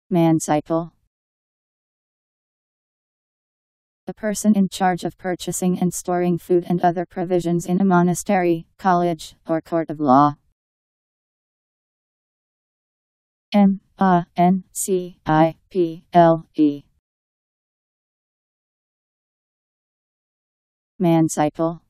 Manciple. The person in charge of purchasing and storing food and other provisions in a monastery, college, or court of law. Manciple. Manciple.